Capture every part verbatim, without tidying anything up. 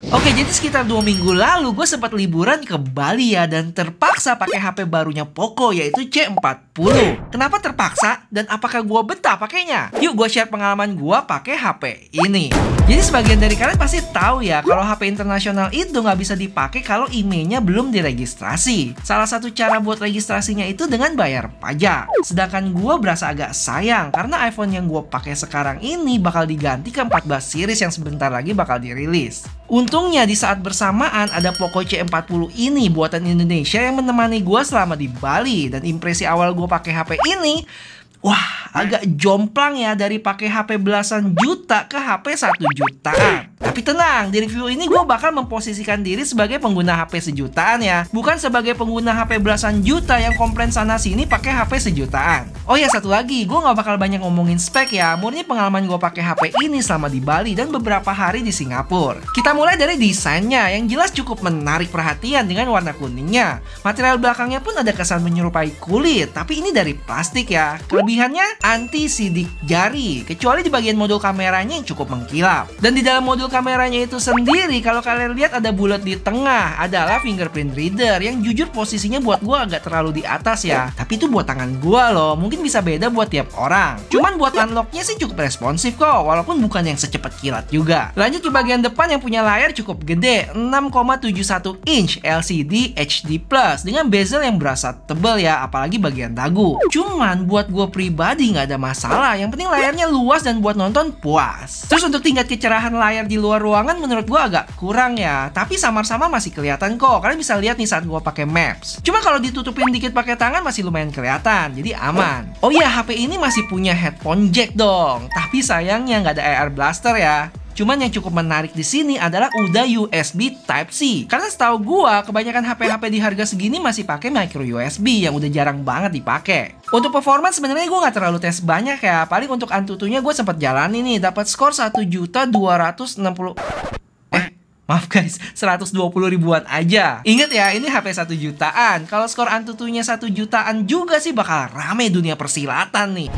Oke, jadi sekitar dua minggu lalu gue sempat liburan ke Bali ya, dan terpaksa pakai H P barunya Poco, yaitu C empat puluh. Kenapa terpaksa? Dan apakah gue betah pakainya? Yuk gue share pengalaman gue pakai H P ini. Jadi sebagian dari kalian pasti tahu ya, kalau H P internasional itu nggak bisa dipakai kalau emailnya belum diregistrasi. Salah satu cara buat registrasinya itu dengan bayar pajak. Sedangkan gue berasa agak sayang karena iPhone yang gue pakai sekarang ini bakal diganti ke empat belas series yang sebentar lagi bakal dirilis. Untungnya di saat bersamaan ada Poco C empat puluh ini buatan Indonesia yang menemani gue selama di Bali. Dan impresi awal gue pakai H P ini, wah, agak jomplang ya, dari pakai H P belasan juta ke H P satu jutaan. Tapi tenang, di review ini gue bakal memposisikan diri sebagai pengguna H P sejutaan ya, bukan sebagai pengguna H P belasan juta yang komplain sana sini pakai H P sejutaan. Oh ya, satu lagi, gue gak bakal banyak ngomongin spek ya, murni pengalaman gue pakai H P ini selama di Bali dan beberapa hari di Singapura. Kita mulai dari desainnya yang jelas cukup menarik perhatian dengan warna kuningnya. Material belakangnya pun ada kesan menyerupai kulit, tapi ini dari plastik ya. Kelebihannya anti sidik jari, kecuali di bagian modul kameranya yang cukup mengkilap. Dan di dalam modul kameranya itu sendiri, kalau kalian lihat ada bulat di tengah, adalah fingerprint reader yang jujur posisinya buat gue agak terlalu di atas ya. Tapi itu buat tangan gue loh, mungkin bisa beda buat tiap orang. Cuman buat unlocknya sih cukup responsif kok, walaupun bukan yang secepat kilat juga. Lanjut ke bagian depan yang punya layar cukup gede, enam koma tujuh satu inch L C D H D plus dengan bezel yang berasa tebel ya, apalagi bagian dagu. Cuman buat gue pribadi nggak ada masalah, yang penting layarnya luas dan buat nonton puas. Terus untuk tingkat kecerahan layar di luar ruangan menurut gue agak kurang ya, tapi samar-samar masih kelihatan kok. Kalian bisa lihat nih saat gue pakai Maps. Cuma kalau ditutupin dikit pakai tangan masih lumayan kelihatan, jadi aman. Oh iya, H P ini masih punya headphone jack dong, tapi sayangnya nggak ada A R blaster ya. Cuman yang cukup menarik di sini adalah udah U S B Type C. Karena setahu gua kebanyakan H P-H P di harga segini masih pakai micro U S B yang udah jarang banget dipakai. Untuk performance sebenarnya gue nggak terlalu tes banyak ya. Paling untuk Antutunya gue sempat jalani nih, dapat skor satu juta dua ratus enam puluh. Eh, maaf guys, seratus dua puluh ribuan aja. Ingat ya, ini H P satu jutaan. Kalau skor Antutunya satu jutaan juga sih bakal rame dunia persilatan nih.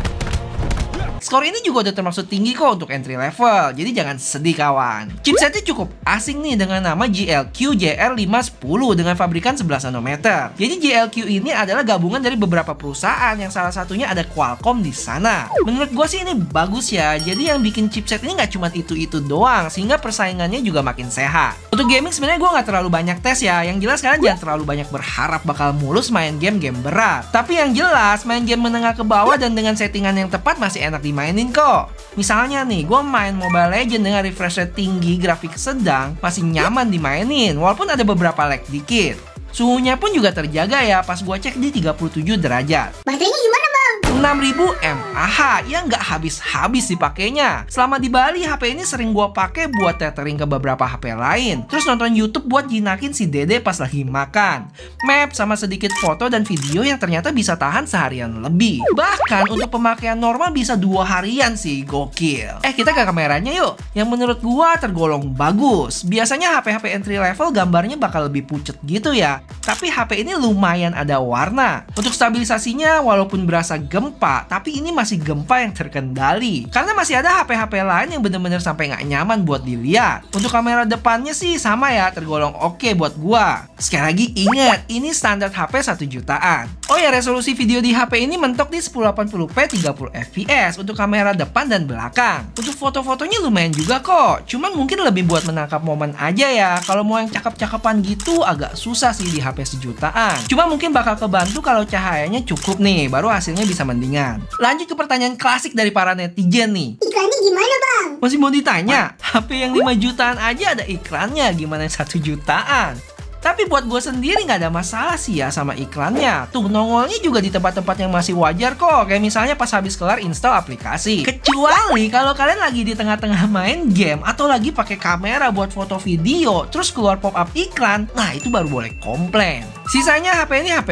Skor ini juga udah termasuk tinggi kok untuk entry level, jadi jangan sedih kawan. Chipsetnya cukup asing nih dengan nama G L Q J R lima sepuluh dengan pabrikan sebelas nanometer. Jadi G L Q ini adalah gabungan dari beberapa perusahaan yang salah satunya ada Qualcomm di sana. Menurut gue sih ini bagus ya, jadi yang bikin chipset ini nggak cuma itu-itu doang, sehingga persaingannya juga makin sehat. Untuk gaming sebenarnya gue nggak terlalu banyak tes ya, yang jelas kalian jangan terlalu banyak berharap bakal mulus main game-game berat. Tapi yang jelas main game menengah ke bawah dan dengan settingan yang tepat masih enak dimainin kok. Misalnya nih, gue main Mobile Legends dengan refresh rate tinggi, grafik sedang, masih nyaman dimainin walaupun ada beberapa lag dikit. Suhunya pun juga terjaga ya, pas gue cek di tiga puluh tujuh derajat. Baterainya gimana bang? enam ribu mAh yang nggak habis-habis dipakainya. Selama di Bali, H P ini sering gue pakai buat tethering ke beberapa H P lain. Terus nonton YouTube buat jinakin si dede pas lagi makan. Map sama sedikit foto dan video yang ternyata bisa tahan seharian lebih. Bahkan untuk pemakaian normal bisa dua harian sih, gokil. Eh, kita ke kameranya yuk. Yang menurut gue tergolong bagus. Biasanya H P-H P entry level gambarnya bakal lebih pucet gitu ya. Tapi H P ini lumayan ada warna. Untuk stabilisasinya walaupun berasa gempa, tapi ini masih gempa yang terkendali. Karena masih ada H P-H P lain yang bener-bener sampai nggak nyaman buat dilihat. Untuk kamera depannya sih sama ya, tergolong oke buat gua. Sekali lagi ingat, ini standar H P satu jutaan. Oh ya, resolusi video di H P ini mentok di sepuluh delapan puluh p tiga puluh F P S untuk kamera depan dan belakang. Untuk foto-fotonya lumayan juga kok. Cuman mungkin lebih buat menangkap momen aja ya. Kalau mau yang cakep-cakepan gitu agak susah sih di H P sejutaan. Cuma mungkin bakal kebantu kalau cahayanya cukup nih, baru hasilnya bisa mendingan. Lanjut ke pertanyaan klasik dari para netizen nih. Iklannya gimana bang? Masih mau ditanya? H P yang lima jutaan aja ada iklannya, gimana yang satu jutaan? Tapi buat gue sendiri nggak ada masalah sih ya sama iklannya. Tuh, nongolnya juga di tempat-tempat yang masih wajar kok. Kayak misalnya pas habis kelar install aplikasi. Kecuali kalau kalian lagi di tengah-tengah main game atau lagi pakai kamera buat foto video, terus keluar pop-up iklan, nah itu baru boleh komplain. Sisanya H P ini H P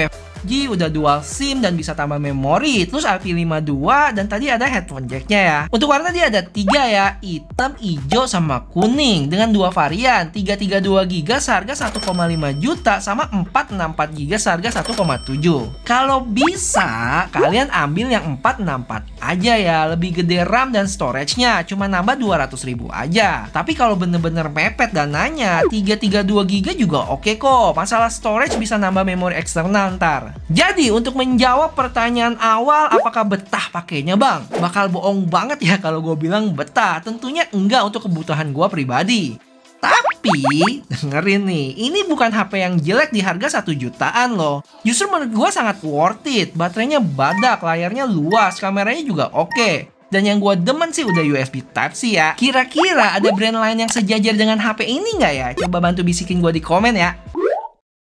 G, udah dual SIM dan bisa tambah memori. Terus I P lima dua dan tadi ada headphone jacknya ya. Untuk warna dia ada tiga ya, hitam, hijau, sama kuning. Dengan dua varian, tiga ratus tiga puluh dua giga seharga satu koma lima juta sama empat ratus enam puluh empat giga seharga satu koma tujuh. Kalau bisa, kalian ambil yang empat ratus enam puluh empat aja ya. Lebih gede RAM dan storage-nya, cuma nambah dua ratus ribu aja. Tapi kalau bener-bener mepet dananya, tiga ratus tiga puluh dua giga juga oke kok. Masalah storage bisa nambah memori eksternal ntar. Jadi untuk menjawab pertanyaan awal, apakah betah pakainya bang? Bakal bohong banget ya kalau gue bilang betah. Tentunya enggak untuk kebutuhan gue pribadi. Tapi, dengerin nih, ini bukan H P yang jelek di harga satu jutaan loh. Justru menurut gue sangat worth it. Baterainya badak, layarnya luas, kameranya juga oke. Dan yang gue demen sih udah U S B Type-C ya. Kira-kira ada brand lain yang sejajar dengan H P ini nggak ya? Coba bantu bisikin gue di komen ya.